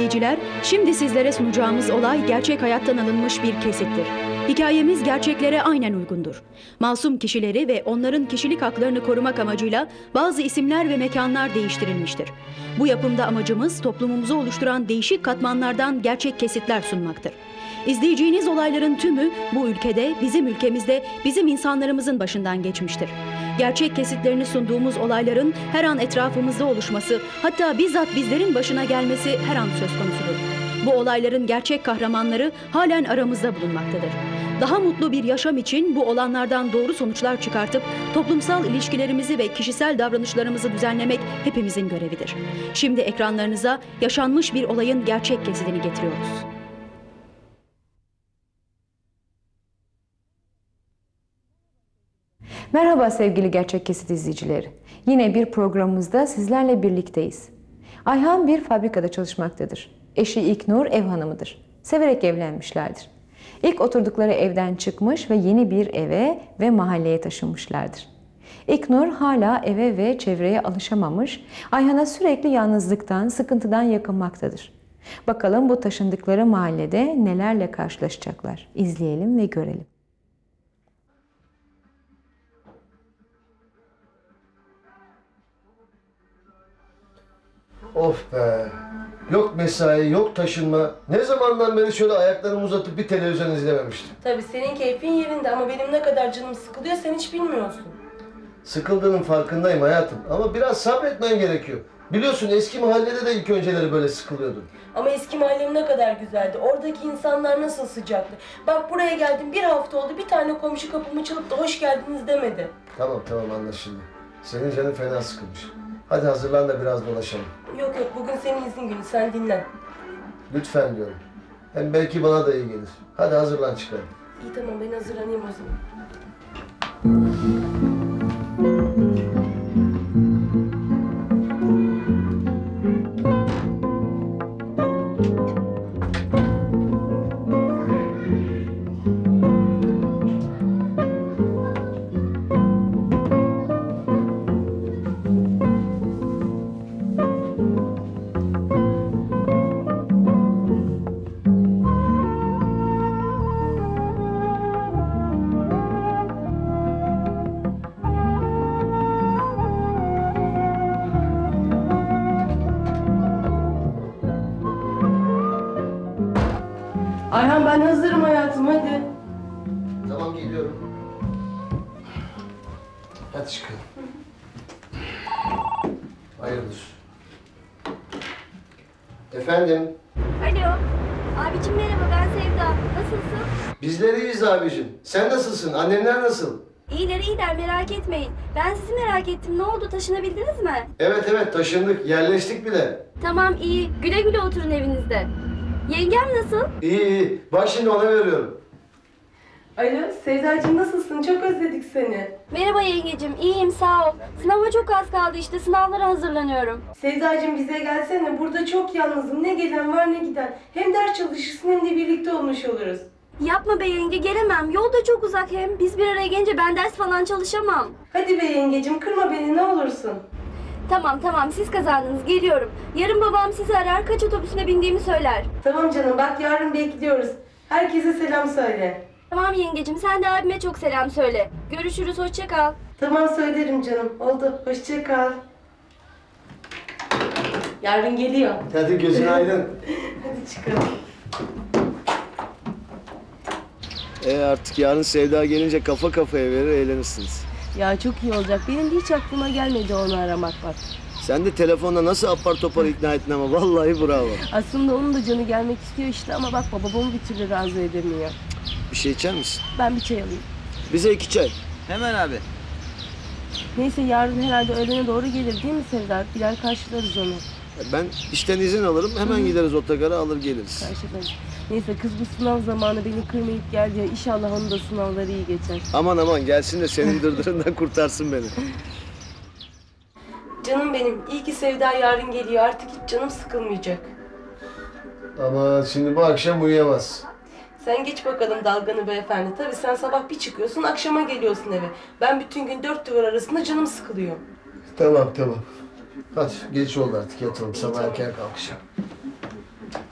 izleyiciler, şimdi sizlere sunacağımız olay gerçek hayattan alınmış bir kesittir. Hikayemiz gerçeklere aynen uygundur. Masum kişileri ve onların kişilik haklarını korumak amacıyla bazı isimler ve mekanlar değiştirilmiştir. Bu yapımda amacımız toplumumuzu oluşturan değişik katmanlardan gerçek kesitler sunmaktır. İzleyeceğiniz olayların tümü bu ülkede, bizim ülkemizde, bizim insanlarımızın başından geçmiştir. Gerçek kesitlerini sunduğumuz olayların her an etrafımızda oluşması, hatta bizzat bizlerin başına gelmesi her an söz konusudur. Bu olayların gerçek kahramanları halen aramızda bulunmaktadır. Daha mutlu bir yaşam için bu olanlardan doğru sonuçlar çıkartıp toplumsal ilişkilerimizi ve kişisel davranışlarımızı düzenlemek hepimizin görevidir. Şimdi ekranlarınıza yaşanmış bir olayın gerçek kesitini getiriyoruz. Merhaba sevgili Gerçek Kesit izleyicileri. Yine bir programımızda sizlerle birlikteyiz. Ayhan bir fabrikada çalışmaktadır. Eşi İlknur ev hanımıdır. Severek evlenmişlerdir. İlk oturdukları evden çıkmış ve yeni bir eve ve mahalleye taşınmışlardır. İlknur hala eve ve çevreye alışamamış, Ayhan'a sürekli yalnızlıktan, sıkıntıdan yakınmaktadır. Bakalım bu taşındıkları mahallede nelerle karşılaşacaklar. İzleyelim ve görelim. Of be! Yok mesai, yok taşınma. Ne zamandan beri şöyle ayaklarımı uzatıp bir televizyon izlememiştim. Tabii senin keyfin yerinde ama benim ne kadar canım sıkılıyor sen hiç bilmiyorsun. Sıkıldığının farkındayım hayatım ama biraz sabretmen gerekiyor. Biliyorsun eski mahallede de ilk önceleri böyle sıkılıyordum. Ama eski mahallem ne kadar güzeldi. Oradaki insanlar nasıl sıcaktı. Bak buraya geldim bir hafta oldu bir tane komşu kapımı çalıp da hoş geldiniz demedi. Tamam anlaşıldı. Senin canın fena sıkılmış. Hadi hazırlan da biraz dolaşalım. Yok bugün senin izin günü sen dinlen. Lütfen diyorum. Hem belki bana da iyi gelir. Hadi hazırlan çıkalım. İyi tamam ben hazırlanayım o zaman. Ayhan ben hazırım hayatım hadi. Tamam geliyorum. Hadi çıkalım. Hayırdır? Efendim? Alo. Abicim merhaba ben Sevda. Nasılsın? Bizler iyiyiz abicim. Sen nasılsın? Annemler nasıl? İyiler merak etmeyin. Ben sizi merak ettim. Ne oldu taşınabildiniz mi? Evet taşındık. Yerleştik bile. Tamam iyi. Güle güle oturun evinizde. Yengem nasıl? İyi. Bak şimdi ona veriyorum. Alo Sevdacığım nasılsın? Çok özledik seni. Merhaba yengecim. İyiyim sağ ol. Sınava çok az kaldı işte. Sınavlara hazırlanıyorum. Sevdacığım bize gelsene. Burada çok yalnızım. Ne gelen var ne giden. Hem ders çalışırsın hem de birlikte olmuş oluruz. Yapma be yenge gelemem. Yol da çok uzak hem. Biz bir araya gelince ben ders falan çalışamam. Hadi be yengecim kırma beni ne olursun. Tamam siz kazandınız geliyorum. Yarın babam sizi arar kaç otobüsüne bindiğimi söyler. Tamam canım bak yarın bekliyoruz. Herkese selam söyle. Tamam yengecim sen de abime çok selam söyle. Görüşürüz hoşça kal. Tamam söylerim canım. Oldu. Hoşça kal. Yarın geliyor. Hadi gözün aydın. Hadi çıkalım. Artık yarın Sevda gelince kafa kafaya verir eğlenirsiniz. Ya çok iyi olacak. Benim de hiç aklıma gelmedi onu aramak bak. Sen de telefonda nasıl apar topar ikna ettin ama vallahi bravo. Aslında onun da canı gelmek istiyor işte ama bak babamı bir türlü razı edemiyor. Bir şey içer misin? Ben bir çay alayım. Bize 2 çay. Hemen abi. Neyse yarın herhalde öğlene doğru gelir değil mi Sevda? Birer karşılarız onu. Ben işten izin alırım hemen gideriz otogara alır geliriz. Karşılarız. Neyse kız bu sınav zamanı beni kırmayıp geldi ya. İnşallah onun da sınavları iyi geçer. Aman gelsin de senin dırdırından kurtarsın beni. Canım benim. İyi ki Sevda yarın geliyor. Artık hiç canım sıkılmayacak. Ama şimdi bu akşam uyuyamaz. Sen geç bakalım dalganı beyefendi. Tabii sen sabah bir çıkıyorsun, akşama geliyorsun eve. Ben bütün gün dört duvar arasında canım sıkılıyor. Tamam. Hadi geç oldu artık yatalım. Sabah erken kalkacağım.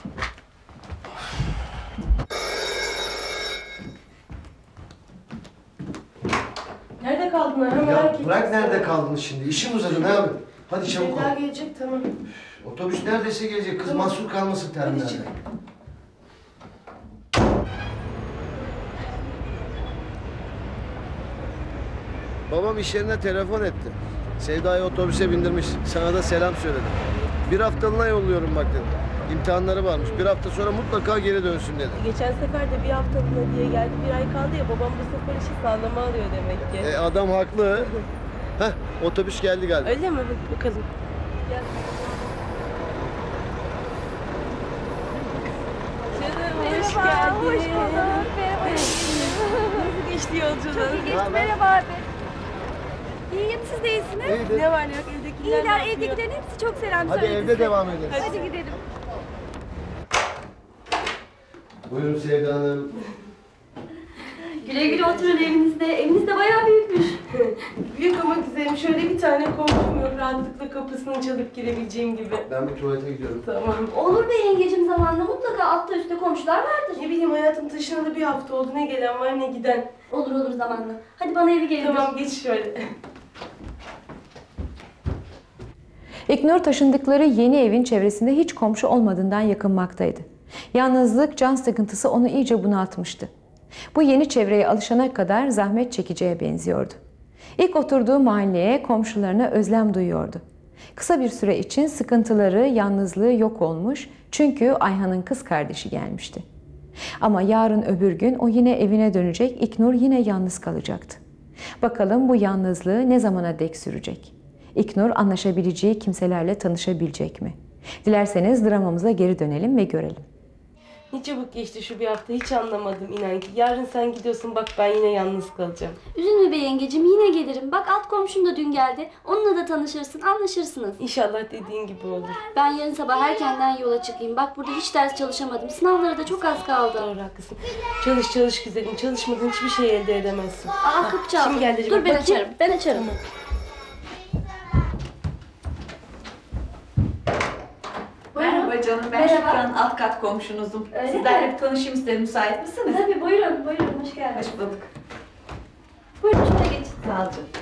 kaldılar? Ha, Ya merak ettim. bırak nerede kaldınız şimdi? İşim uzadı ne yapayım? Hadi çabuk ol. Sevda gelecek, tamam. Otobüs neredeyse gelecek. Kız mahsur kalmasın terminalde. çık. Babam iş yerine telefon etti. Sevda'yı otobüse bindirmiş. Sana da selam söyledi. Bir haftalığına yolluyorum bak dedi. İmtihanları varmış. Bir hafta sonra mutlaka geri dönsün dedi. Geçen sefer de bir haftalığına diye geldi. Bir ay kaldı ya, babam bu sefer işi sağlama alıyor demek ki. Adam haklı. Heh, otobüs geldi galiba. Öyle mi? Hadi bakalım. Gel. Canım hoş geldin. Hoş bulduk. Merhaba. Nasıl geçti yolculuğun? İyi geçti. Merhaba abi. İyiyim, siz de iyisiniz. İyidir. Ne var ne yok, evdekiler İyiler, ne yapıyor? evdekilerin hepsi çok selam Hadi söyledi evde size. devam ederiz. Hadi gidelim. Buyurun Sevda Hanım. Güle güle oturun evinizde. Eviniz de bayağı büyükmüş. Büyük ama güzelim. Şöyle bir tane komşum yok. Rahatlıkla kapısını çalıp girebileceğim gibi. Ben bir tuvalete gidiyorum. Tamam. Olur be yengecim, zamanla mutlaka altta üstte komşular vardır. Ne bileyim, hayatım taşınalı bir hafta oldu. Ne gelen var ne giden. Olur olur zamanla. Hadi bana evi gelin. Tamam, geç şöyle. İknur taşındıkları yeni evin çevresinde hiç komşu olmadığından yakınmaktaydı. Yalnızlık, can sıkıntısı onu iyice bunaltmıştı. Bu yeni çevreye alışana kadar zahmet çekeceğe benziyordu. İlk oturduğu mahalleye komşularına özlem duyuyordu. Kısa bir süre için sıkıntıları, yalnızlığı yok olmuş çünkü Ayhan'ın kız kardeşi gelmişti. Ama yarın öbür gün o yine evine dönecek, İknur yine yalnız kalacaktı. Bakalım bu yalnızlığı ne zamana dek sürecek? İknur anlaşabileceği kimselerle tanışabilecek mi? Dilerseniz dramamıza geri dönelim ve görelim. Ne çabuk geçti şu bir hafta, hiç anlamadım inan ki. Yarın sen gidiyorsun, bak ben yine yalnız kalacağım. Üzülme be yengecim, yine gelirim. Bak alt komşum da dün geldi. Onunla da tanışırsın, anlaşırsınız. İnşallah dediğin gibi olur. Ben yarın sabah erkenden yola çıkayım. Bak burada hiç ders çalışamadım. Sınavlara da çok az kaldı. Doğru, haklısın. Çalış çalış güzelim. Çalışmadan hiçbir şey elde edemezsin. Aa kapı çaldı. Kim geldi? Dur ben Bakayım. açarım. Ben açarım. Merhaba canım, ben Merhaba. Şükran, alt kat komşunuzum. Öyle Sizlerle mi? bir tanışayım istedim, müsait misiniz? Tabii buyurun, buyurun. Hoş geldiniz. Hoş bulduk. Buyurun şöyle geçin. Sağ ol canım.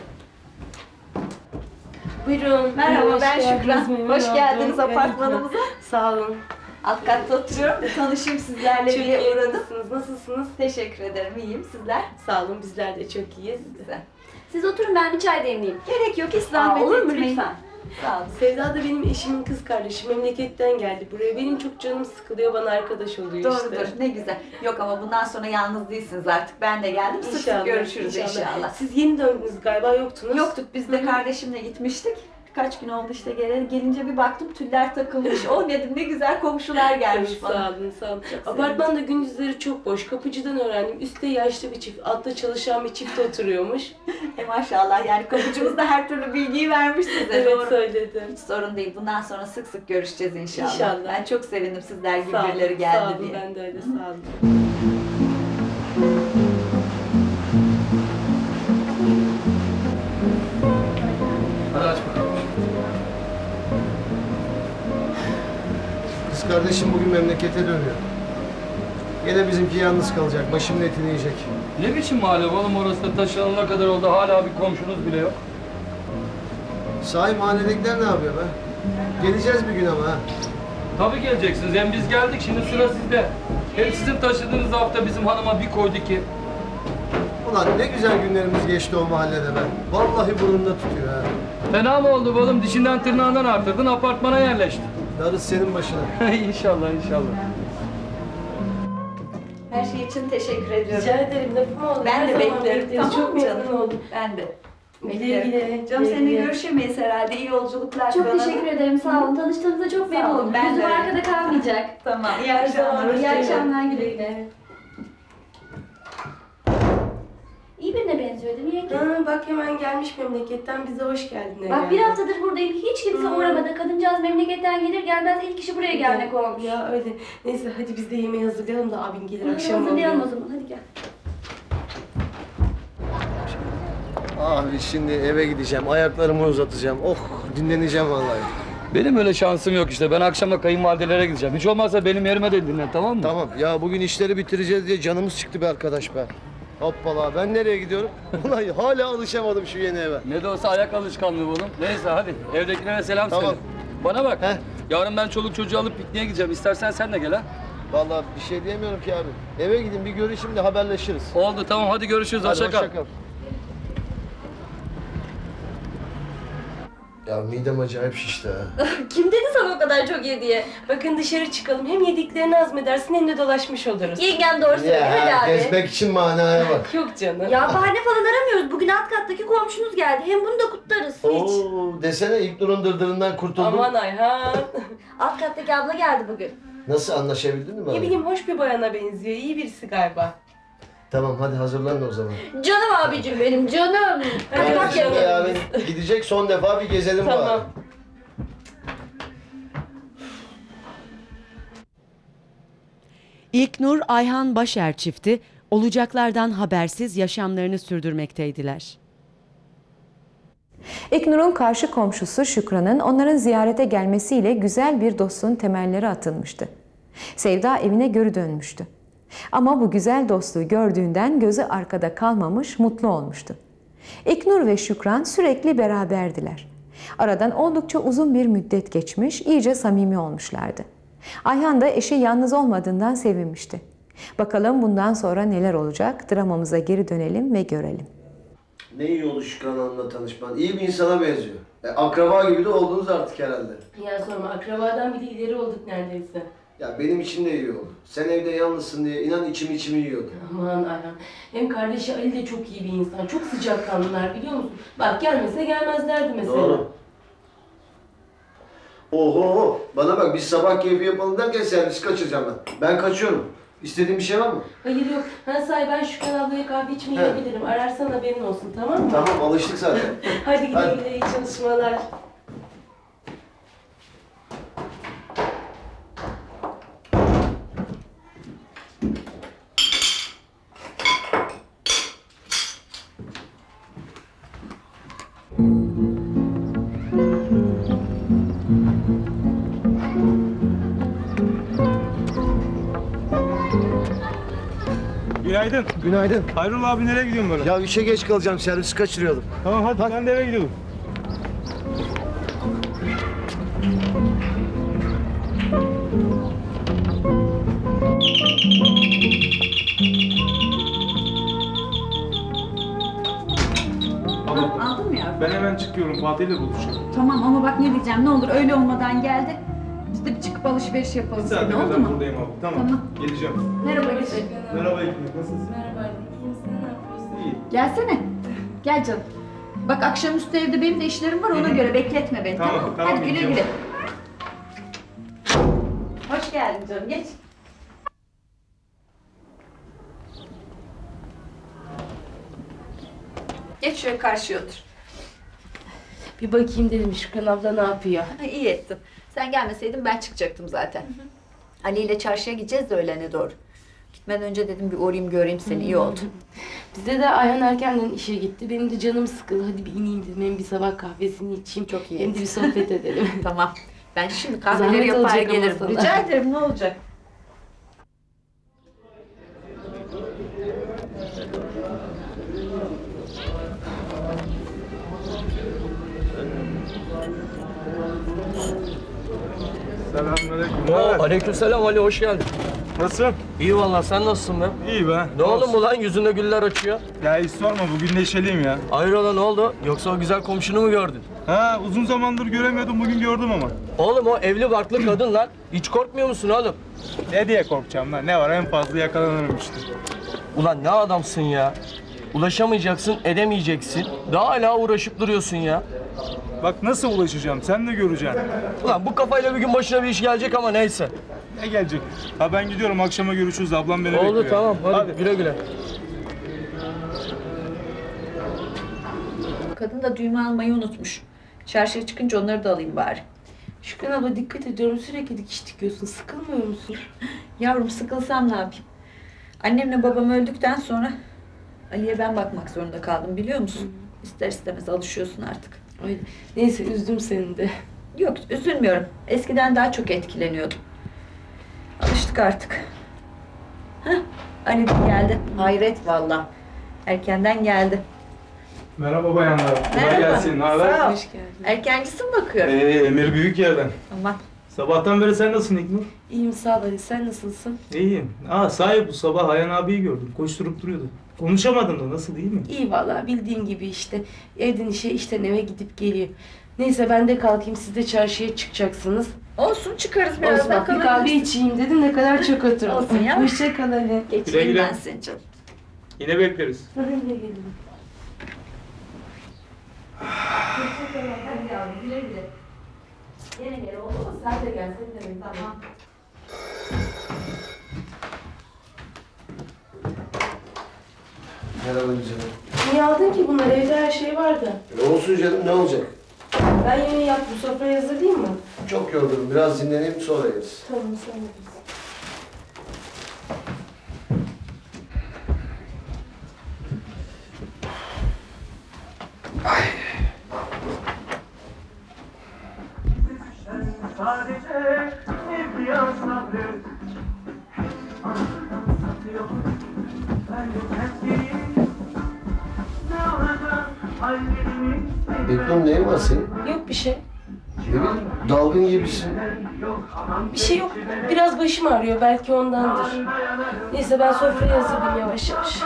Buyurun. Merhaba, Hoş ben geldiniz, Şükran. memnun Hoş oldum. geldiniz Ben apartmanımıza. İknur. Sağ olun. Alt katta oturuyorum, bir tanışayım sizlerle Çok diye iyi uğradım. nasılsınız? Nasılsınız? Teşekkür ederim, iyiyim. Sizler? Sağ olun, bizler de çok iyiyiz. Güzel. Siz oturun, ben bir çay demleyeyim. Gerek yok, hiç zahmet Olur mu etmeyin. lütfen? Sağ olun. Sevda da benim eşimin kız kardeşi. Memleketten geldi buraya. Benim çok canım sıkılıyor. Bana arkadaş oluyor Doğrudur, işte. ne güzel. Yok ama bundan sonra yalnız değilsiniz artık. Ben de geldim, sık sık görüşürüz inşallah. Siz yeni döndünüz galiba, yoktunuz. Yoktuk, biz de kardeşimle gitmiştik. Birkaç gün oldu işte gelince bir baktım tüller takılmış. O dedim ne güzel komşular gelmiş Sağ bana. olun, sağ olun. Çok Apartmanda gündüzleri çok boş. Kapıcıdan öğrendim. Üstte yaşlı bir çift, altta çalışan bir çift oturuyormuş. Maşallah yani kapıcımız da her türlü bilgiyi vermiş size. Evet, Doğru. söyledim. Hiç sorun değil. Bundan sonra sık sık görüşeceğiz inşallah. İnşallah. Ben çok sevindim sizler gibi Sağ olun, birileri geldi sağ olun, diye. ben de öyle, sağ olun. Hadi aç bakalım. Kız kardeşim bugün memlekete dönüyor. Yine bizimki yalnız kalacak. Başımın etini yiyecek. Ne biçim mahalle oğlum, orası da taşınana kadar oldu, hala bir komşunuz bile yok. Sahi mahalledekiler ne yapıyor be? Geleceğiz bir gün ama ha. Tabii geleceksiniz, hem biz geldik, şimdi sıra sizde. Hem sizin taşıdığınız hafta bizim hanıma bir koydu ki. Ulan ne güzel günlerimiz geçti o mahallede be. Vallahi burnumda tutuyor ha. Fena mı oldu oğlum, dişinden tırnağından arttırdın, apartmana yerleştin. Darısı senin başına. İnşallah, inşallah. Her şey için teşekkür ediyorum. Rica ederim, lafım oldu. Ben Her de zaman beklerim. bekleriz. Tamam Çok mı memnun canım? oldum. Ben de. Güle Beklerim. güle, Canım güle seninle güle. görüşemeyiz herhalde. İyi yolculuklar. Çok bana. teşekkür ederim, sağ olun. Tanıştığımıza çok Sağ memnun olun, oldum. ben de Gözüm öyle. arkada kalmayacak. Tamam. İyi Her akşamlar. zaman, hoşça İyi kalın. akşamlar, güle güle. İyi birine benziyor değil mi yenge? Ha, bak hemen gelmiş memleketten, bize hoş geldin. Bak bir haftadır buradayım. Hiç kimse uğramadı. Kadıncağız memleketten gelir gelmez ilk kişi buraya gelmek olmuş. Ya öyle. Neyse hadi biz de yemeği hazırlayalım da abin gelir, Hadi akşam hazırlayalım oluyor. o zaman. Hadi gel. Abi şimdi eve gideceğim. Ayaklarımı uzatacağım. Oh dinleneceğim vallahi. Benim öyle şansım yok işte, ben akşama kayınvalidelere gideceğim. Hiç olmazsa benim yerime de dinlen, tamam mı? Tamam ya bugün işleri bitireceğiz diye canımız çıktı be arkadaş be. Hoppala ben nereye gidiyorum? Ulan hala alışamadım şu yeni eve. Ne de olsa ayak alışkanlığı bunun. Neyse hadi evdekilere selam Tamam. söyle. Bana bak. Heh. Yarın ben çoluk çocuğu alıp pikniğe gideceğim. İstersen sen de gel ha. Vallahi bir şey diyemiyorum ki abi. Eve gidin bir görüşeyim de haberleşiriz. Oldu tamam hadi görüşürüz. Hadi, Hoşça kal. hoşça kal. Ya midem acayip şişti ha. Kim dedi sana o kadar çok ye diye? Bakın dışarı çıkalım. Hem yediklerini hazmedersin hem de dolaşmış oluruz. Yengem doğru söylüyor. Hadi Ya abi. gezmek için manaya bak. Yok canım. Ya bahane falan aramıyoruz. Bugün alt kattaki komşunuz geldi. Hem bunu da kutlarız. Oo, desene İlknur'un dırdırından kurtuldum. Aman Ayhan. Alt kattaki abla geldi bugün. Nasıl anlaşabildin mi bana? Ne bileyim hoş bir bayana benziyor. İyi birisi galiba. Tamam hadi hazırlan o zaman. Canım abicim benim canım. Hadi bak Şimdi ya. yarın gidecek son defa bir gezelim Tamam. bari. İlknur Ayhan Başer çifti olacaklardan habersiz yaşamlarını sürdürmekteydiler. İlknur'un karşı komşusu Şükran'ın onların ziyarete gelmesiyle güzel bir dostluğun temelleri atılmıştı. Sevda evine geri dönmüştü. Ama bu güzel dostluğu gördüğünden gözü arkada kalmamış, mutlu olmuştu. İlknur ve Şükran sürekli beraberdiler. Aradan oldukça uzun bir müddet geçmiş, iyice samimi olmuşlardı. Ayhan da eşi yalnız olmadığından sevinmişti. Bakalım bundan sonra neler olacak? Dramamıza geri dönelim ve görelim. Ne iyi oldu Şükran Hanım'la tanışman. İyi bir insana benziyor. Akraba gibi de oldunuz artık herhalde. Ya sorma akrabadan bile ileri olduk neredeyse. Ya benim için de iyi oldu. Sen evde yalnızsın diye inan içimi yiyordu. Aman Ayhan. Hem kardeşi Ali de çok iyi bir insan. Çok sıcakkanlılar biliyor musun? Bak gelmese gelmezlerdi mesela. Doğru. Oho, bana bak biz sabah keyfi yapalım derken servis kaçıracağım ben. Ben kaçıyorum. İstediğin bir şey var mı? Hayır yok. Ben Şükran ablaya kahve içmeye He. gidebilirim. Ararsan haberin olsun tamam mı? Tamam alıştık zaten. Hadi güle Hadi. güle iyi çalışmalar. Günaydın. Günaydın. Hayrola abi nereye gidiyorsun böyle? Ya işe geç kalacağım, servisi kaçırıyordum. Tamam hadi ben de eve gidiyorum. Aldın mı yavrum? Ben hemen çıkıyorum. Fatih ile buluşacağım. Tamam ama bak ne diyeceğim, ne olur öyle olmadan geldi. Biz de bir çıkıp alışveriş yapalım Bir seninle, saate oldu kadar mu? buradayım abi. Tamam. Tamam. Geleceğim. Merhaba Gülsün. Merhaba İlknur. Nasılsın? Merhaba. İyiyim sen ne yapıyorsun? İyi. Gelsene. Gel canım. Bak akşamüstü evde benim de işlerim var, ona göre bekletme beni, Tamam, tamam mı? tamam, Hadi güle gideceğim. güle. Hoş geldin canım, geç. Geç şöyle karşıya otur. Bir bakayım dedim Şükran abla ne yapıyor? İyi ettin. Sen gelmeseydin ben çıkacaktım zaten. Ali ile çarşıya gideceğiz de öğlene doğru. Gitmeden önce dedim bir uğrayayım göreyim seni, iyi oldu. Bizde de Ayhan erkenden işe gitti. Benim de canım sıkıldı. Hadi bir ineyim dedim. Hem bir sabah kahvesini içeyim. Çok iyi Hem de ettin. bir sohbet edelim. Tamam. Ben şimdi kahveleri Zahmet yapar olacak ama gelirim. sana. Rica ederim, ne olacak? Selamünaleyküm. Ne haber? Aleykümselam Ali hoş geldin. Nasılsın? İyi vallahi sen nasılsın be? İyi be. Ne oldu bu lan yüzünde güller açıyor? Ya hiç sorma, bugün neşeliyim ya. Hayrola ne oldu? Yoksa o güzel komşunu mu gördün? Ha, uzun zamandır göremiyordum, bugün gördüm ama. Oğlum o evli barklı kadın lan. Hiç korkmuyor musun oğlum? Ne diye korkacağım lan? Ne var, en fazla yakalanırım işte. Ulan ne adamsın ya? Ulaşamayacaksın, edemeyeceksin. Daha hala uğraşıp duruyorsun ya. Bak nasıl ulaşacağım, sen de göreceksin. Ulan bu kafayla bir gün başına bir iş gelecek ama neyse. Ne gelecek? Ha ben gidiyorum, akşama görüşürüz, ablam beni bekliyor. Oldu tamam hadi güle güle. Kadın da düğme almayı unutmuş. Çarşıya çıkınca onları da alayım bari. Şükran abla dikkat ediyorum. Sürekli dikiş dikiyorsun. Sıkılmıyor musun? Yavrum sıkılsam ne yapayım? Annemle babam öldükten sonra Ali'ye ben bakmak zorunda kaldım, biliyor musun? İster istemez alışıyorsun artık. Ay, neyse üzdüm seni de. Yok, üzülmüyorum. Eskiden daha çok etkileniyordum. Alıştık artık. Hah, Ali de geldi. Hayret vallahi. Erkenden geldi. Merhaba bayanlar. Kolay Merhaba. gelsin. Ne haber? Sağ ol. Erkencisin bakıyorum. Emir büyük yerden. Aman. Sabahtan beri sen nasılsın İknur? İyiyim sağ ol Ali, sen nasılsın? İyiyim. Sahi bu sabah Ayhan abiyi gördüm. Koşturup duruyordu. Konuşamadın da nasıl, iyi mi? İyi vallahi, bildiğin gibi işte. Evden işe, işten eve gidip geliyor. Neyse ben de kalkayım, siz de çarşıya çıkacaksınız. Olsun, çıkarız Olsun birazdan bak, bir kahve kalabilirsin. içeyim dedim, ne kadar çok oturup. Olsun ya. Hoşça kal Ali. Geçireyim Güle güle. ben seni canım. Yine bekleriz. Hadi güle güle. Gene gel oldu mu? Sen de gel, sen de tamam. Merhaba güzelim. Niye aldın ki bunları? Evde her şey vardı. Olsun canım, ne olacak? Ben yemeği yaptım, sofrayı hazırlayayım mı? Çok yorgunum. Biraz dinleneyim, sonra yeriz. Tamam, sen de bilirsin. İknur, neyin var senin? Yok bir şey. Ne bileyim, dalgın gibisin. Bir şey yok. Biraz başım ağrıyor. Belki ondandır. Neyse ben sofrayı hazırlayayım yavaş yavaş.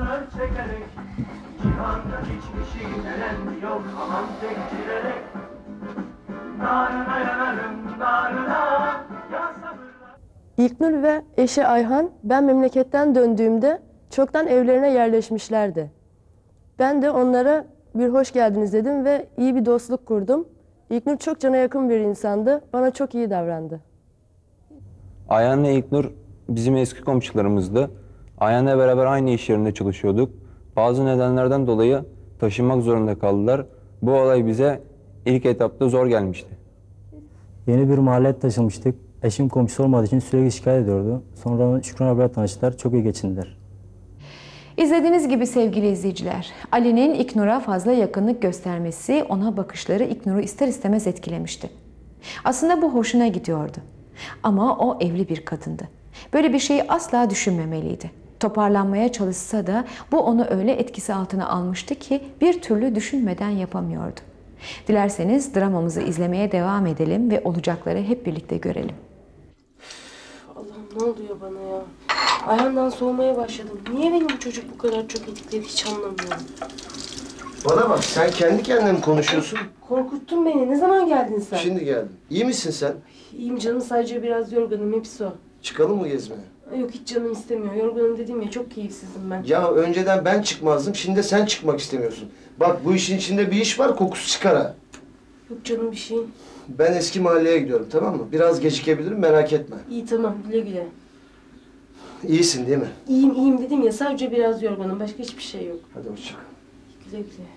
İlknur ve eşi Ayhan ben memleketten döndüğümde çoktan evlerine yerleşmişlerdi. Ben de onlara bir hoş geldiniz dedim ve iyi bir dostluk kurdum. İlknur çok cana yakın bir insandı. Bana çok iyi davrandı. Ayhan'la İlknur bizim eski komşularımızdı. Ayhan'la beraber aynı iş yerinde çalışıyorduk. Bazı nedenlerden dolayı taşınmak zorunda kaldılar. Bu olay bize ilk etapta zor gelmişti. Yeni bir mahalleye taşınmıştık. Eşim komşusu olmadığı için sürekli şikayet ediyordu. Sonra Şükran abiyle tanıştılar. Çok iyi geçindiler. İzlediğiniz gibi sevgili izleyiciler, Ali'nin İlknur'a fazla yakınlık göstermesi, ona bakışları İlknur'u ister istemez etkilemişti. Aslında bu hoşuna gidiyordu. Ama o evli bir kadındı. Böyle bir şeyi asla düşünmemeliydi. Toparlanmaya çalışsa da bu onu öyle etkisi altına almıştı ki bir türlü düşünmeden yapamıyordu. Dilerseniz dramamızı izlemeye devam edelim ve olacakları hep birlikte görelim. Allah'ım ne oluyor bana ya? Ayhan'dan soğumaya başladım. Niye benim bu çocuk bu kadar çok etkiledi hiç anlamıyorum. Bana bak, sen kendi kendine mi konuşuyorsun? Korkuttun beni. Ne zaman geldin sen? Şimdi geldim. İyi misin sen? İyiyim canım, sadece biraz yorgunum, hepsi o. Çıkalım mı gezmeye? Yok hiç canım istemiyor. Yorgunum dedim ya, çok keyifsizim ben. Ya önceden ben çıkmazdım, şimdi de sen çıkmak istemiyorsun. Bak bu işin içinde bir iş var, kokusu çıkar ha. Yok canım bir şey. Ben eski mahalleye gidiyorum, tamam mı? Biraz gecikebilirim, merak etme. İyi tamam, güle güle. İyisin değil mi? İyiyim dedim ya, sadece biraz yorgunum. Başka hiçbir şey yok. Hadi hoşça kal. Güle güle.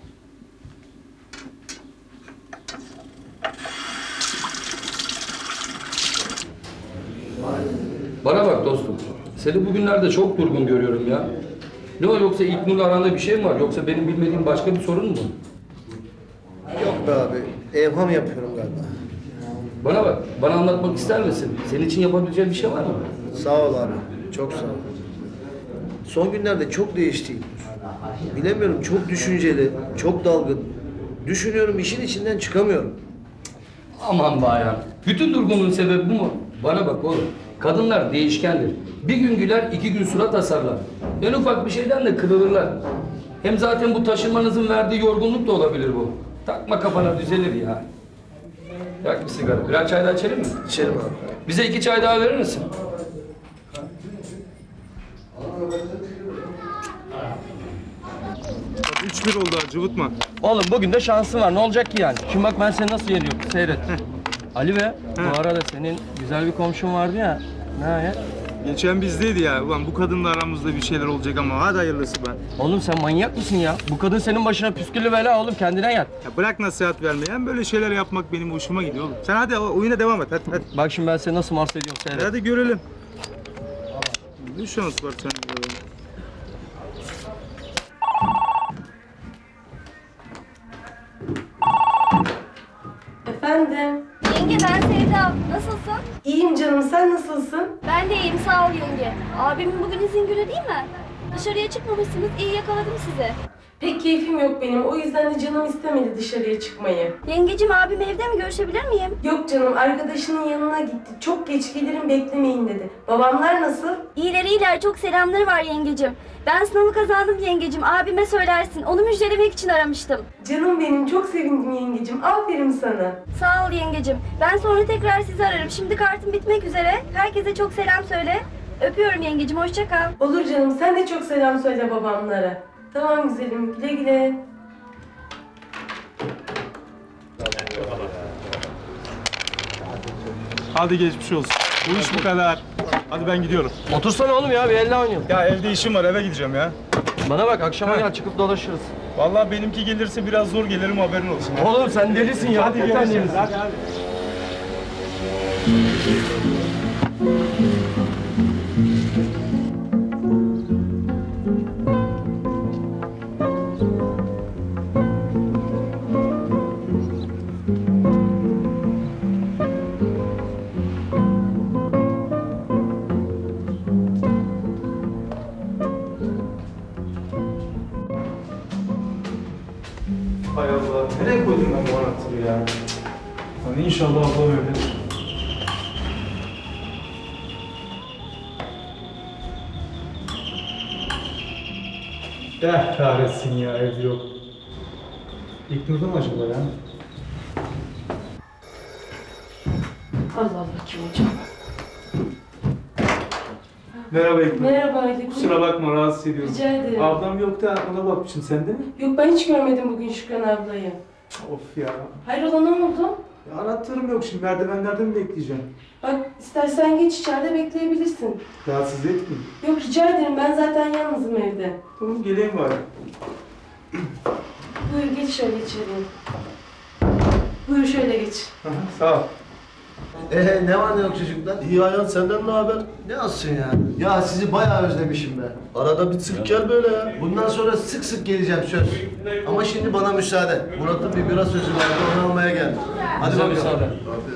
Bana bak dostum. Seni bugünlerde çok durgun görüyorum ya. Ne o, yoksa İlknur'la aranda bir şey mi var? Yoksa benim bilmediğim başka bir sorun mu? Yok be abi, evham yapıyorum galiba. Bana bak, bana anlatmak ister misin? Senin için yapabileceğim bir şey var mı? Sağ ol abi, çok sağ ol. Son günlerde çok değişti İlknur. Bilemiyorum, çok düşünceli, çok dalgın. Düşünüyorum, işin içinden çıkamıyorum. Aman bayan. Bütün durgunluğun sebebi bu mu? Bana bak oğlum. Kadınlar değişkendir. Bir gün güler, 2 gün surat asarlar. En ufak bir şeyden de kırılırlar. Hem zaten bu taşınmanızın verdiği yorgunluk da olabilir bu. Takma kafana, düzelir ya. Yak bir sigara. Birer çay daha içelim mi? İçelim abi. Bize 2 çay daha verir misin? Bak 3-1 oldu ha, cıvıtma. Oğlum bugün de şansın var. Ne olacak ki yani? Şimdi bak ben seni nasıl yeniyorum. Seyret. Ali be, bu arada senin güzel bir komşun vardı ya. Ne ya? Geçen bizdeydi ya. Ulan bu kadınla aramızda bir şeyler olacak ama hadi hayırlısı be. Oğlum sen manyak mısın ya? Bu kadın senin başına püsküllü bela oğlum, kendine gel. Ya bırak nasihat vermeyi. Hem böyle şeyler yapmak benim hoşuma gidiyor oğlum. Sen hadi oyuna devam et, hadi. Bak şimdi ben seni nasıl mars ediyorum, seyret. Hadi görelim. Ne şans var senin böyle. Efendim? Yenge ben Sevda. Nasılsın? İyiyim canım, sen nasılsın? Ben de iyiyim sağ ol yenge. Abimin bugün izin günü değil mi? Dışarıya çıkmamışsınız. İyi yakaladım sizi. Pek keyfim yok benim. O yüzden de canım istemedi dışarıya çıkmayı. Yengecim abim evde mi? Görüşebilir miyim? Yok canım, arkadaşının yanına gitti. Çok geç gelirim, beklemeyin dedi. Babamlar nasıl? İyiler. Çok selamları var yengecim. Ben sınavı kazandım yengecim. Abime söylersin. Onu müjdelemek için aramıştım. Canım benim, çok sevindim yengecim. Aferin sana. Sağ ol yengecim. Ben sonra tekrar sizi ararım. Şimdi kartım bitmek üzere. Herkese çok selam söyle. Öpüyorum yengecim. Hoşça kal. Olur canım, sen de çok selam söyle babamlara. Tamam güzelim, güle güle. Hadi geçmiş olsun. Bu iş bu kadar. Hadi ben gidiyorum. Otursana oğlum ya, bir elle oynayalım. Ya evde işim var, eve gideceğim ya. Bana bak, akşama gel, çıkıp dolaşırız. Vallahi benimki gelirse biraz zor gelirim, haberin olsun. Oğlum sen delisin ya. Hadi görüşürüz. Hadi. Hay Allah, nereye koydum ben bu anahtarı ya? Lan inşallah ablam öyledir. Kahretsin ya, evde yok. İlknur'da mı acaba ya? Allah Allah, kim hocam? Merhaba İlknur. Merhaba Ali. Kusura bakma, rahatsız ediyorum. Rica ederim. Ablam yok da ona bakmışsın, sen de mi? Yok, ben hiç görmedim bugün Şükran ablayı. Of ya. Hayrola, ne oldu? Ya anahtarım yok şimdi, merdivenlerde mi bekleyeceğim? Bak, istersen geç içeride bekleyebilirsin. Rahatsız etmeyeyim. Yok, rica ederim, ben zaten yalnızım evde. Tamam, geleyim bari. Buyur, geç şöyle içeriye. Buyur, şöyle geç. Sağ ol. Ne var ne yok çocuklar? İyi Ayhan, senden ne haber? Ne olsun ya? Ya sizi bayağı özlemişim be. Arada bir sık gel böyle ya. Bundan sonra sık sık geleceğim, söz. Ama şimdi bana müsaade. Murat'ın bir bira sözü vardı, onu almaya geldim. Hadi Bize bakalım. müsaade.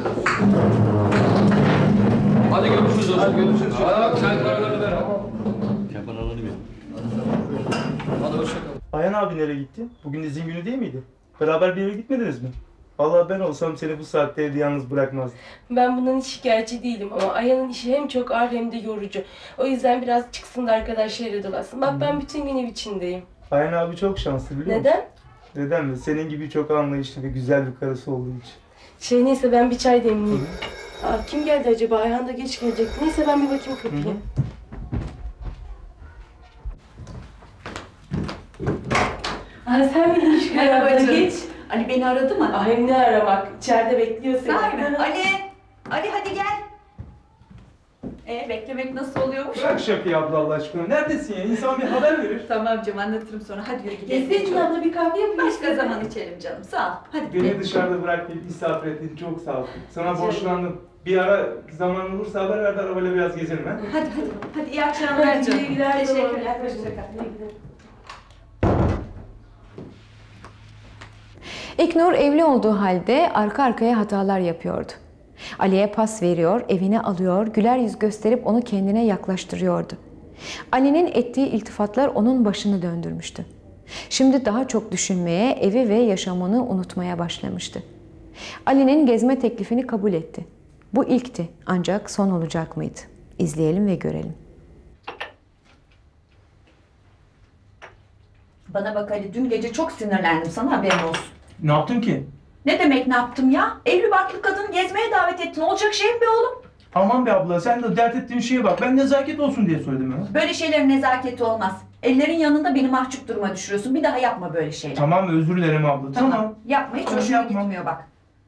Hadi görüşürüz o zaman. Hadi görüşürüz. Hadi bak, sen kararlarını ver. Ben alalım ya. Hadi hoşça kal. Ayhan abi nereye gitti? Bugün izin günü değil miydi? Beraber bir yere gitmediniz mi? Vallahi ben olsam seni bu saatte evde yalnız bırakmazdım. Ben bundan hiç şikayetçi değilim ama Ayhan'ın işi hem çok ağır hem de yorucu. O yüzden biraz çıksın da arkadaşlarıyla dolaşsın. Bak, ben bütün gün ev içindeyim. Ayhan abi çok şanslı, biliyor musun? Neden? Neden mi? Senin gibi çok anlayışlı ve güzel bir karısı olduğu için. Neyse, ben bir çay demleyeyim. Aa, kim geldi acaba? Ayhan da geç gelecek. Neyse, ben bir bakayım kapıya. Aa, sen miydin Şükran abla? Merhaba canım. Geç. Ali beni aradı mı? Ay, ne aramak. İçeride bekliyor seni. Sahi mi? Ali hadi gel. Beklemek nasıl oluyormuş? Bırak şakayı abla Allah aşkına. Neredesin ya? İnsan bir haber verir. Tamam canım, anlatırım sonra. Hadi yürü gidelim. Gelseydin abla, bir kahve yapayım. Başka zaman içelim canım. Sağ ol. Hadi Beni gidelim. dışarıda bırakmayıp misafir ettin. Çok sağ ol. Sana borçlandım. Bir ara zaman olursa haber ver de arabayla biraz gezelim ha. Hadi iyi akşamlar canım. Teşekkürler. Teşekkürler. Hoşça kal. İlknur evli olduğu halde arka arkaya hatalar yapıyordu. Ali'ye pas veriyor, evine alıyor, güler yüz gösterip onu kendine yaklaştırıyordu. Ali'nin ettiği iltifatlar onun başını döndürmüştü. Şimdi daha çok düşünmeye, evi ve yaşamını unutmaya başlamıştı. Ali'nin gezme teklifini kabul etti. Bu ilkti, ancak son olacak mıydı? İzleyelim ve görelim. Bana bak Ali, dün gece çok sinirlendim, sana haberin olsun. Ne yaptın ki? Ne demek ne yaptım ya? Evli barklı kadını gezmeye davet ettin. Olacak şey mi be oğlum? Aman be abla, sen de dert ettiğin şeye bak. Ben nezaket olsun diye söyledim ya. Böyle şeylerin nezaketi olmaz. Ellerin yanında beni mahcup duruma düşürüyorsun. Bir daha yapma böyle şeyler. Tamam, özür dilerim abla. Tamam. Yapma, hiç Tamam, hoşuma yapma. gitmiyor bak.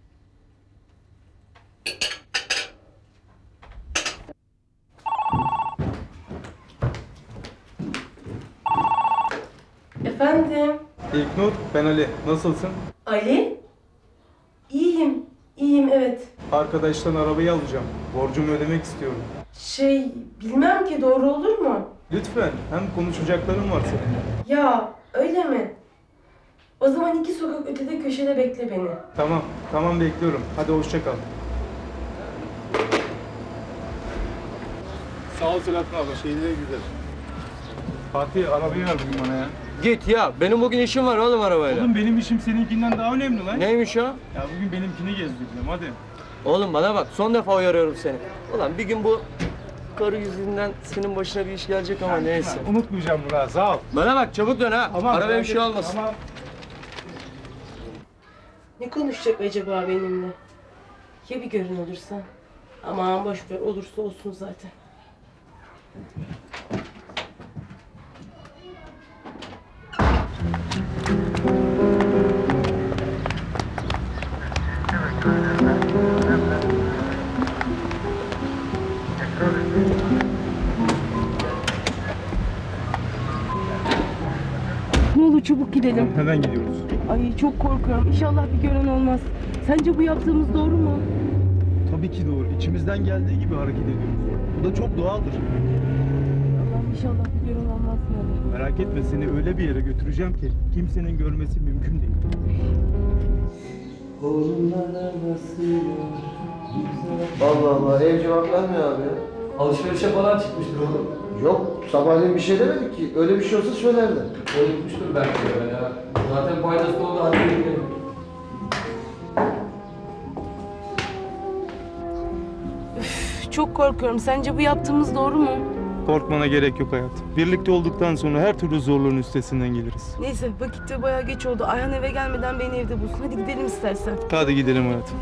Efendim? İlknur, ben Ali. Nasılsın? Ali? İyiyim, evet. Arkadaştan arabayı alacağım. Borcumu ödemek istiyorum. Bilmem ki, doğru olur mu? Lütfen, hem konuşacaklarım var seninle. Ya, öyle mi? O zaman 2 sokak ötede köşede bekle beni. Tamam bekliyorum. Hadi hoşça kal. Sağ ol Selahattin abla. Şeylere gider. Fatih arabayı ver bugün bana ya. Git ya. Benim bugün işim var oğlum arabayla. Oğlum benim işim seninkinden daha önemli lan. Neymiş o? Ya bugün benimkini gezdireceğim hadi. Oğlum bana bak. Son defa uyarıyorum seni. Ulan bir gün bu karı yüzünden senin başına bir iş gelecek ama neyse. Unutmayacağım Murat sağ ol. Bana bak çabuk dön ha. Tamam, Arabaya bir merak şey etme, olmasın. tamam. Ne konuşacak acaba benimle? Ya bir gören olursa? Aman boş ver, olursa olsun zaten. Ne olur çabuk gidelim. Hemen gidiyoruz. Ay çok korkuyorum. İnşallah bir gören olmaz. Sence bu yaptığımız doğru mu? Tabii ki doğru. İçimizden geldiği gibi hareket ediyoruz. Bu da çok doğaldır. Allah'ım inşallah bir gören olmaz ne olur. Merak etme seni öyle bir yere götüreceğim ki kimsenin görmesi mümkün değil. Allah Allah, ev cevap vermiyor abi. Alışverişe falan çıkmıştır oğlum. Yok, sabahleyin bir şey demedik ki. Öyle bir şey olsa söylerdi. O gitmiştir belki ya. Zaten faydası oldu. Hadi gidelim. Çok korkuyorum. Sence bu yaptığımız doğru mu? Korkmana gerek yok hayatım. Birlikte olduktan sonra her türlü zorluğun üstesinden geliriz. Neyse vakit de bayağı geç oldu. Ayhan eve gelmeden beni evde bulsun. Hadi gidelim istersen. Hadi gidelim hayatım.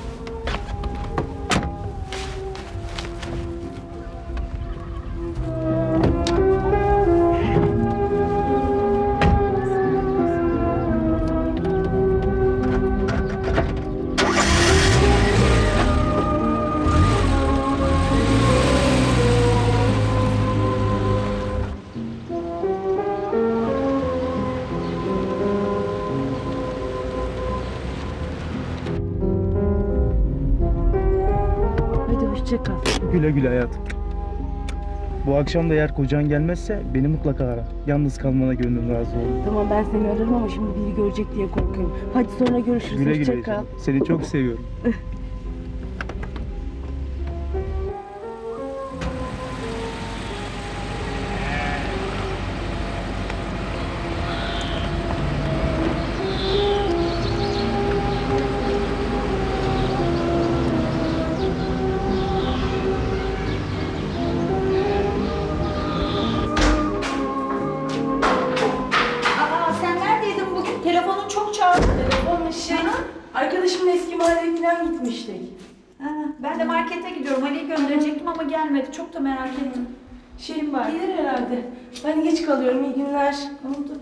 Hadi hoşça kal. Güle güle hayatım. Bu akşam da eğer kocan gelmezse beni mutlaka ara. Yalnız kalmana gönlüm razı olur. Tamam ben seni ararım ama şimdi biri görecek diye korkuyorum. Hadi sonra görüşürüz. Güle Hoşça güle. kal. canım. Seni çok seviyorum. Aa sen neredeydin bugün? Telefonun çok çaldı. Telefonla arkadaşımla eski mahalleye falan gitmiştik. Ha, ben de markete gidiyorum. Ali'yi gönderecektim ama gelmedi. Çok da merak ettim. Şeyim var. Gelir herhalde. Ben geç kalıyorum. İyi günler. Oldu.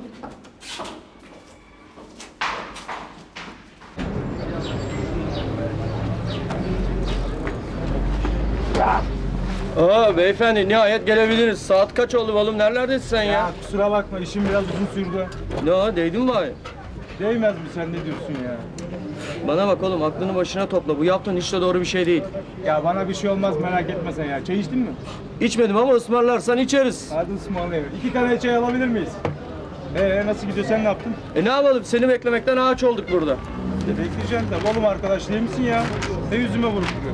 Aa beyefendi nihayet gelebiliriz. Saat kaç oldu oğlum? Nerelerdesin sen ya? Ya kusura bakma işim biraz uzun sürdü. Ne o? Değdin mi bari? Değmez mi sen ne diyorsun ya? Bana bak oğlum aklını başına topla. Bu yaptığın hiç de doğru bir şey değil. Ya bana bir şey olmaz merak etme sen ya. Çay içtin mi? İçmedim ama ısmarlarsan içeriz. Hadi ısmarlayalım. 2 tane çay alabilir miyiz? Nasıl gidiyor sen ne yaptın? Ne yapalım? Seni beklemekten ağaç olduk burada. Bekleyeceğim tabii oğlum arkadaş değil misin ya? Ne yüzüme vurup duruyor?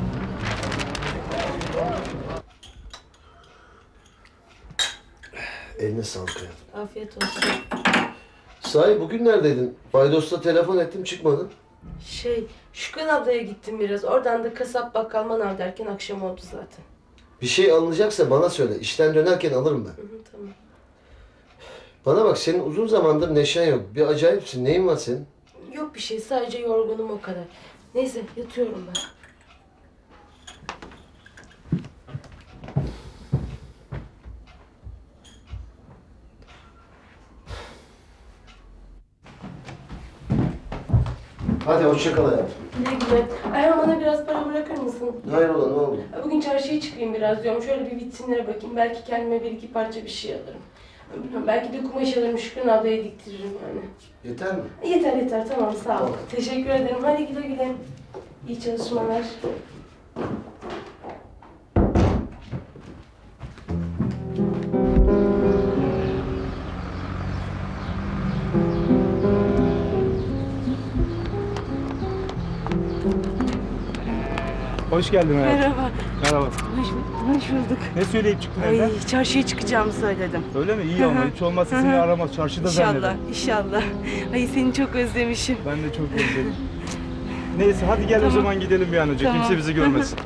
Eline sağlık hayatım. Afiyet olsun. Sahi bugün neredeydin? Baydos'ta telefon ettim çıkmadın. Şükran ablaya gittim biraz. Oradan da kasap bakkal manav derken akşam oldu zaten. Bir şey alınacaksa bana söyle. İşten dönerken alırım ben. Tamam. Bana bak senin uzun zamandır neşen yok. Bir acayipsin. Neyin var senin? Yok bir şey. Sadece yorgunum o kadar. Neyse yatıyorum ben. Hadi hoşça kal hayatım. Güle güle. Ayhan bana biraz para bırakır mısın? Hayrola ne oldu? Bugün çarşıya çıkayım biraz diyorum. Şöyle bir vitrinlere bakayım. Belki kendime bir iki parça bir şey alırım. Bilmiyorum, belki de kumaş alırım. Şükran ablaya diktiririm yani. Yeter mi? Yeter tamam sağ ol. Teşekkür ederim. Hadi güle güle. İyi çalışmalar. Hoş geldin hayatım. Merhaba. Merhaba. Hoş bulduk. Hoş bulduk. Ne söyleyip çıktın evden? Ay, çarşıya çıkacağımı söyledim. Öyle mi? İyi ama hiç olmazsa seni aramaz. Çarşıda zanneder. İnşallah, inşallah. Ay seni çok özlemişim. Ben de çok özledim. Neyse hadi gel o zaman gidelim bir an önce. Tamam. Kimse bizi görmesin.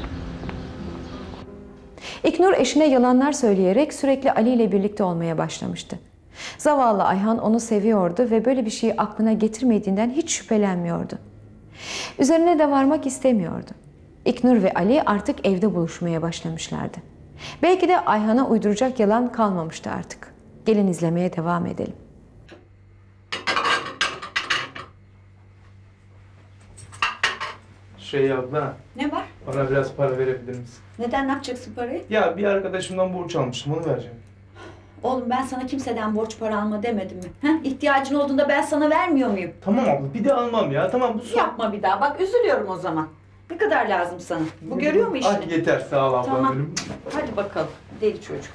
İlknur eşine yalanlar söyleyerek sürekli Ali ile birlikte olmaya başlamıştı. Zavallı Ayhan onu seviyordu ve böyle bir şeyi aklına getirmediğinden hiç şüphelenmiyordu. Üzerine de varmak istemiyordu. İlknur ve Ali artık evde buluşmaya başlamışlardı. Belki de Ayhan'a uyduracak yalan kalmamıştı artık. Gelin izlemeye devam edelim. Abla. Ne var? Bana biraz para verebilir misin? Neden, ne yapacaksın parayı? Ya bir arkadaşımdan borç almıştım, onu vereceğim. Oğlum ben sana kimseden borç para alma demedim mi? Heh, ihtiyacın olduğunda ben sana vermiyor muyum? Tamam abla, bir de almam ya. Tamam bu son. Yapma bir daha. Bak üzülüyorum o zaman. Ne kadar lazım sana? Bu görüyor mu işini? Hadi yeter, sağ ol abla. Tamam. Benim. Hadi bakalım. Deli çocuk.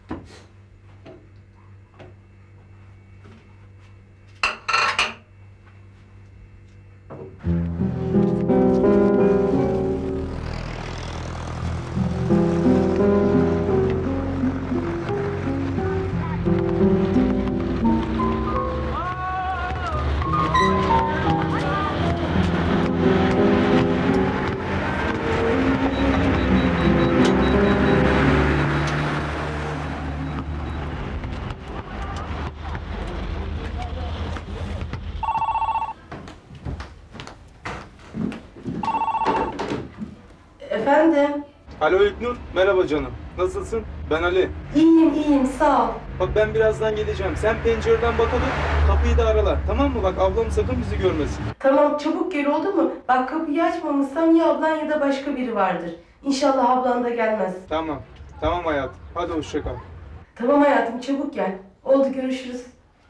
Efendim? Alo İlknur, merhaba canım. Nasılsın? Ben Ali. İyiyim, sağ ol. Bak ben birazdan geleceğim. Sen pencereden bak olur, kapıyı da arala. Tamam mı? Bak ablam sakın bizi görmesin. Tamam, çabuk gel oldu mu? Bak kapıyı açmamışsam ya ablan ya da başka biri vardır. İnşallah ablan da gelmez. Tamam. Tamam hayatım. Hadi hoşça kal. Tamam hayatım, çabuk gel. Oldu, görüşürüz.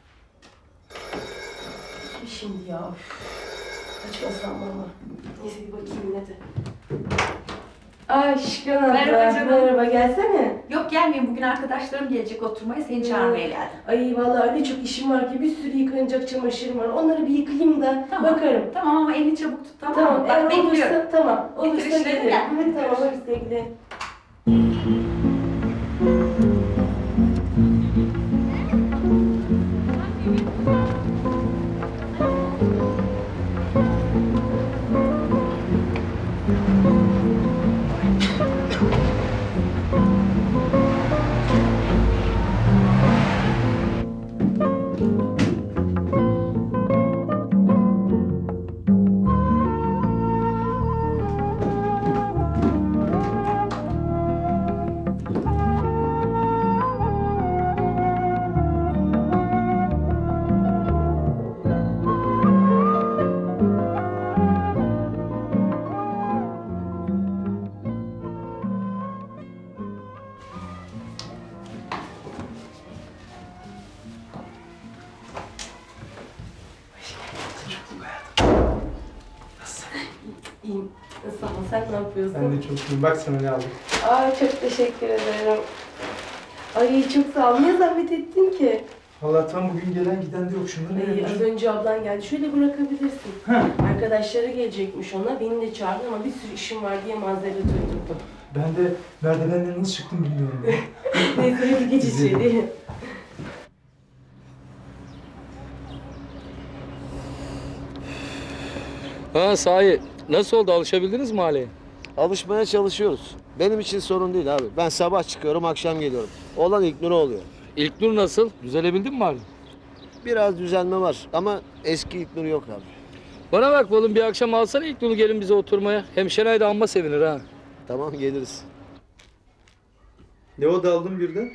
Şimdi ya. Açmasam ama. Neyse bir bakayım yine de. Ay Şükran abla. Merhaba canım. Merhaba, gelsene. Yok gelmeyeyim. Bugün arkadaşlarım gelecek oturmaya. Seni çağırmaya geldim. Ay vallahi öyle çok işim var ki, bir sürü yıkanacak çamaşırım var. Onları bir yıkayayım da bakarım. Tamam ama elini çabuk tut, tamam mı? Tamam, Bak eğer bekliyorum. olursa tamam. Bitir Olursa işlerini gelirim. gel. Tamam, hadi sevgili. İyiyim. Sağ ol. Sen ne yapıyorsun? Ben de çok iyiyim. Bak sana ne aldım. Ay çok teşekkür ederim. Ay çok sağ ol. Niye zahmet ettin ki? Vallahi tam bugün gelen giden de yok. Şunları Ay, ne az önce ablan geldi. Şöyle bırakabilirsin. Arkadaşları gelecekmiş ona. Beni de çağırdı ama bir sürü işim var diye mazeret uydurdum. Ben de merdivenlerden nasıl çıktım bilmiyorum. Neyse hadi geç içeri. Ha sahi, nasıl oldu? Alışabildiniz mi mahalleye? Alışmaya çalışıyoruz. Benim için sorun değil abi. Ben sabah çıkıyorum, akşam geliyorum. Olan İlknur oluyor. İlknur nasıl? Düzelebildin mi mahalle? Biraz düzenme var ama eski İlknur yok abi. Bana bak oğlum, bir akşam alsana İlknur'u, gelin bize oturmaya. Hem Şenay da amma sevinir ha. Tamam, geliriz. Ne o daldın birden?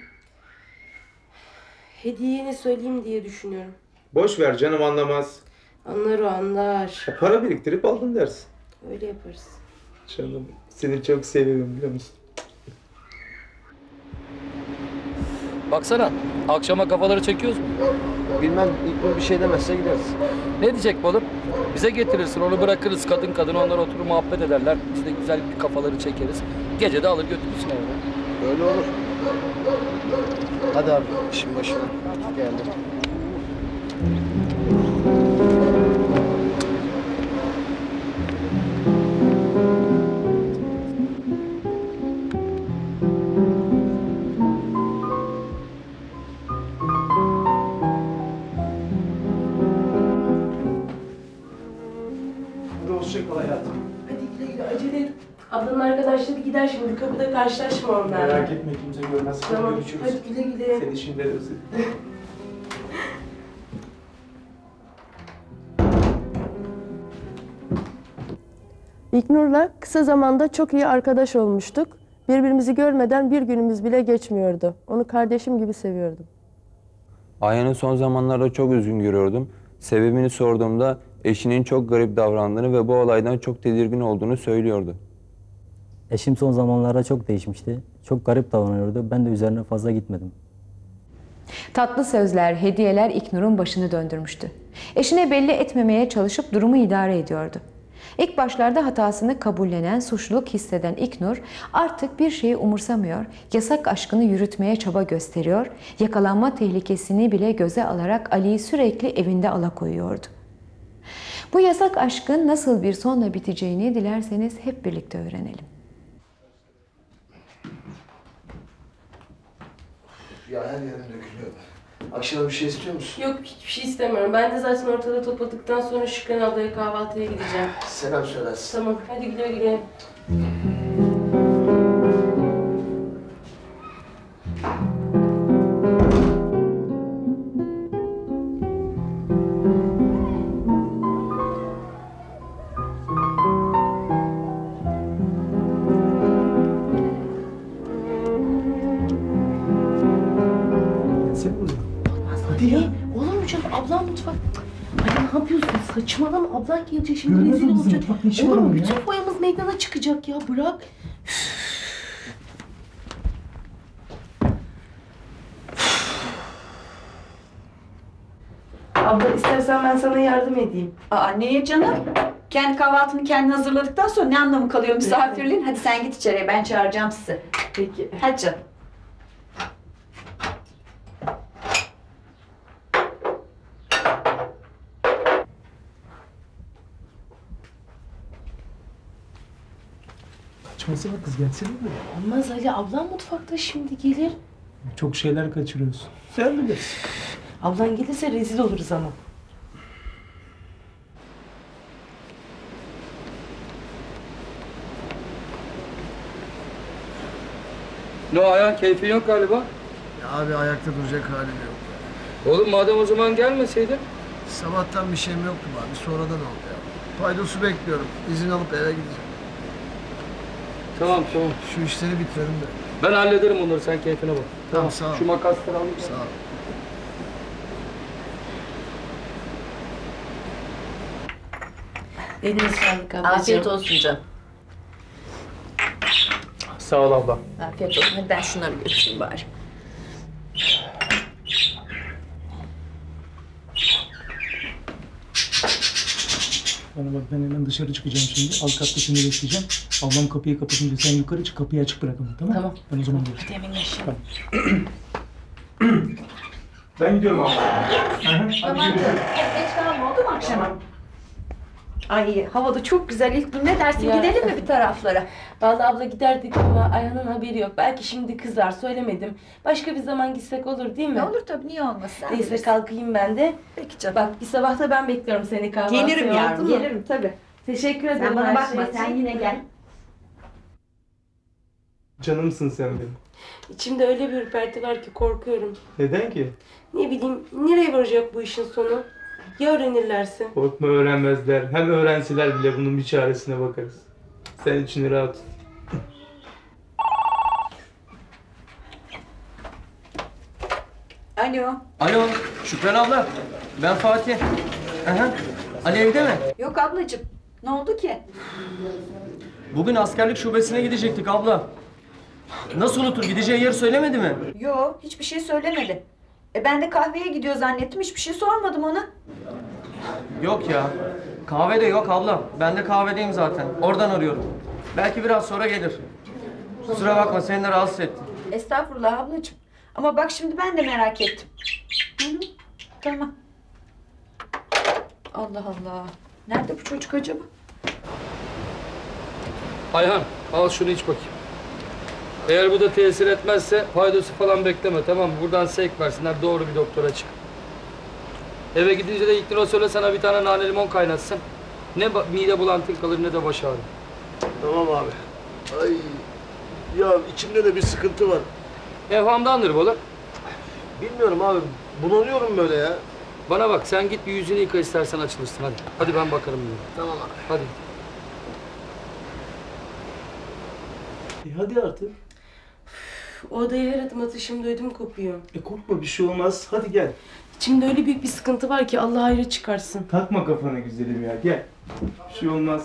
Hediyeni söyleyeyim diye düşünüyorum. Boş ver canım, anlamaz. Anlar o, anlar. Para biriktirip aldın dersin. Öyle yaparız. Canım seni çok seviyorum biliyor musun? Baksana, akşama kafaları çekiyoruz mu? Bilmem, İlknur bir şey demezse gideriz. Ne diyecek bu oğlum? Bize getirirsin, onu bırakırız kadın kadın, onlar oturur muhabbet ederler. Biz de güzel bir kafaları çekeriz. Gece de alır götürürsün eve. Öyle olur. Hadi abi, işin başına. Geldim. hoşça kal hayatım. Hadi güle güle, acele et. Ablanın arkadaşları gider şimdi, kapıda karşılaşma onlarla. Merak etme, kimse görmez. Tamam, Görüşürüz. hadi güle güle. Seni şimdi özledim. İlknur'la kısa zamanda çok iyi arkadaş olmuştuk. Birbirimizi görmeden bir günümüz bile geçmiyordu. Onu kardeşim gibi seviyordum. Ayhan'ı son zamanlarda çok üzgün görüyordum. Sebebini sorduğumda eşinin çok garip davrandığını ve bu olaydan çok tedirgin olduğunu söylüyordu. Eşim son zamanlarda çok değişmişti. Çok garip davranıyordu. Ben de üzerine fazla gitmedim. Tatlı sözler, hediyeler İlknur'un başını döndürmüştü. Eşine belli etmemeye çalışıp durumu idare ediyordu. İlk başlarda hatasını kabullenen, suçluluk hisseden İlknur artık bir şeyi umursamıyor, yasak aşkını yürütmeye çaba gösteriyor, yakalanma tehlikesini bile göze alarak Ali'yi sürekli evinde alakoyuyordu. Bu yasak aşkın nasıl bir sonla biteceğini dilerseniz hep birlikte öğrenelim. Ya her yerim dökülüyor. Akşama bir şey istiyor musun? Yok, hiçbir şey istemiyorum. Ben de zaten ortada topladıktan sonra Şükran ablaya kahvaltıya gideceğim. Selam söylersin. Tamam, hadi güle güle. Hadi ya. Olur mu canım? Ablam mutfak... Ay ne yapıyorsun? Saçmalama. Ablan gelecek şimdi, rezil olacak. Olur mu? Bütün boyamız meydana çıkacak ya. Bırak. Abla istersen ben sana yardım edeyim. Aa, neye canım? Kendi kahvaltını kendin hazırladıktan sonra ne anlamı kalıyor misafirliğin? Hadi sen git içeriye, ben çağıracağım sizi. Peki. Hadi canım. Kaçmasana kız, gelsene mi? Olmaz Ali. Ablam mutfakta şimdi gelir. Çok şeyler kaçırıyorsun. Sen bilirsin. Ablan gelirse rezil oluruz ama. Ne o Ayhan, keyfin yok galiba? Ya abi ayakta duracak halim yok. Oğlum madem o zaman gelmeseydin. Sabahtan bir şeyim yoktu abi. Sonradan oldu ya. Paydosu bekliyorum. İzin alıp eve gideceğim. Tamam. Şu işleri bitirelim de. Ben hallederim onları, sen keyfine bak. Tamam sağ ol. Şu makasları alayım. Sağ ol. Eline sağlık ablacığım. Afiyet olsun canım. Sağ ol abla. Afiyet olsun. Hadi ben şunları götüreyim bari. Bana bak, ben hemen dışarı çıkacağım şimdi. Alt katta seni bekleyeceğim. Ablam kapıyı kapatınca sen yukarı çık, kapıyı açık bırak ama, tamam? Tamam. Ben o zaman görüşürüm. Hadi hemen yaşayalım. Tamam. Ben gidiyorum abla. Tamam. Geç kalma, oldu mu akşama? Ay hava da çok güzel. İlknur ne dersin? Ya. Gidelim mi bir taraflara? Vallahi abla giderdik ama Ayhan'ın haberi yok. Belki şimdi kızar, söylemedim. Başka bir zaman gitsek olur değil mi? Ne olur tabii, niye olmasın? Sen Neyse bilirsin. kalkayım ben de. Peki canım. Bak bir sabah da ben bekliyorum seni kahvaltıya. Gelirim oldu yavrum, mu? gelirim tabii. Teşekkür ederim. Sen bana her bakma, şey sen için. yine gel. Canımsın sen benim. İçimde öyle bir ürperti var ki korkuyorum. Neden ki? Ne bileyim, nereye varacak bu işin sonu? Ya öğrenirlerse? Korkma, öğrenmezler. Hem öğrenseler bile bunun bir çaresine bakarız. Sen içini rahat tut. Alo. Alo, Şükran abla. Ben Fatih. Aha. Ali evde mi? Yok ablacığım. Ne oldu ki? Bugün askerlik şubesine gidecektik abla. Nasıl unutur? Gideceği yeri söylemedi mi? Yok, hiçbir şey söylemedi. Ben de kahveye gidiyor zannettim. Hiçbir şey sormadım ona. Yok ya. Kahvede yok abla. Ben de kahvedeyim zaten. Oradan arıyorum. Belki biraz sonra gelir. Kusura bakma, seni de rahatsız ettim. Estağfurullah ablacığım. Ama bak şimdi ben de merak ettim. Hı hı. Tamam. Allah Allah. Nerede bu çocuk acaba? Ayhan, al şunu iç bakayım. Eğer bu da tesir etmezse paydosu falan bekleme, tamam mı? Buradan sevk versinler, doğru bir doktora çık. Eve gidince de İlknur'a söyle sana bir tane nane limon kaynatsın. Ne mide bulantın kalır ne de baş ağrı. Tamam abi. Ay ya içimde de bir sıkıntı var. Evhamdandır bu oğlum. Bilmiyorum abi. Bulanıyorum böyle ya. Bana bak sen git bir yüzünü yıka istersen açılırsın hadi. Hadi ben bakarım diyorum. Tamam abi. Hadi. Hadi artık. O odaya her adım atışımda ödüm kopuyor. Korkma bir şey olmaz. Hadi gel. İçimde öyle büyük bir sıkıntı var ki Allah ayrı çıkarsın. Takma kafana güzelim ya. Gel. Bir şey olmaz.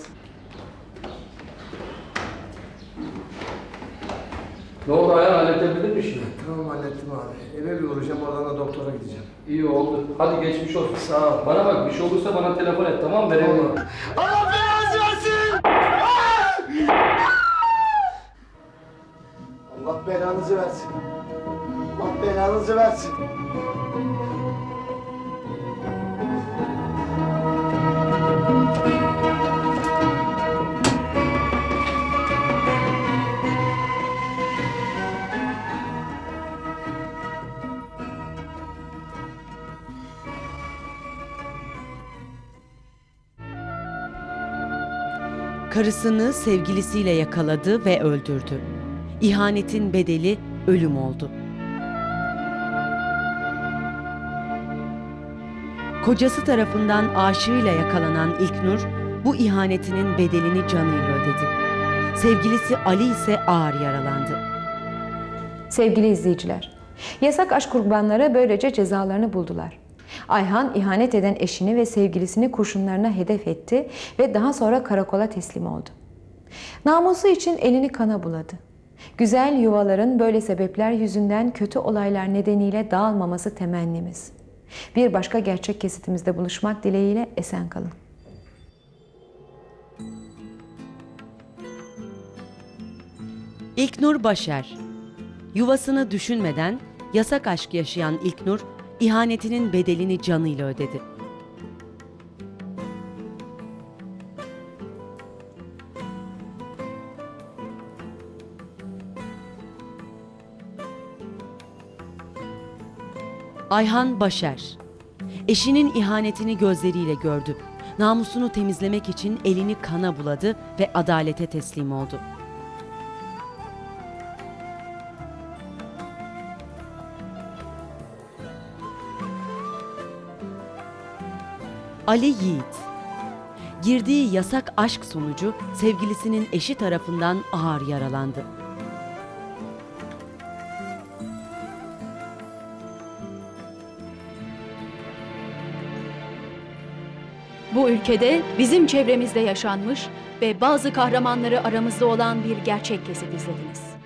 Ne oldu Ayhan, halledebildin mi şimdi? Tamam hallettim abi. Eve bir uğrayacağım, oradan da doktora gideceğim. İyi oldu. Hadi geçmiş olsun. Sağ ol. Bana bak bir şey olursa bana telefon et tamam mı? Verelim. Allah belanızı versin! Allah belanızı versin. Allah belanızı versin. Karısını sevgilisiyle yakaladı ve öldürdü. İhanetin bedeli ölüm oldu. Kocası tarafından aşığıyla yakalanan İlknur, bu ihanetinin bedelini canıyla ödedi. Sevgilisi Ali ise ağır yaralandı. Sevgili izleyiciler, yasak aşk kurbanları böylece cezalarını buldular. Ayhan ihanet eden eşini ve sevgilisini kurşunlarına hedef etti ve daha sonra karakola teslim oldu. Namusu için elini kana buladı. Güzel yuvaların böyle sebepler yüzünden kötü olaylar nedeniyle dağılmaması temennimiz. Bir başka gerçek kesitimizde buluşmak dileğiyle esen kalın. İlknur Başer. Yuvasını düşünmeden yasak aşk yaşayan İlknur, ihanetinin bedelini canıyla ödedi. Ayhan Başer. Eşinin ihanetini gözleriyle gördü. Namusunu temizlemek için elini kana buladı ve adalete teslim oldu. Ali Yiğit. Girdiği yasak aşk sonucu sevgilisinin eşi tarafından ağır yaralandı. Bu ülkede bizim çevremizde yaşanmış ve bazı kahramanları aramızda olan bir gerçek kesit izlediniz.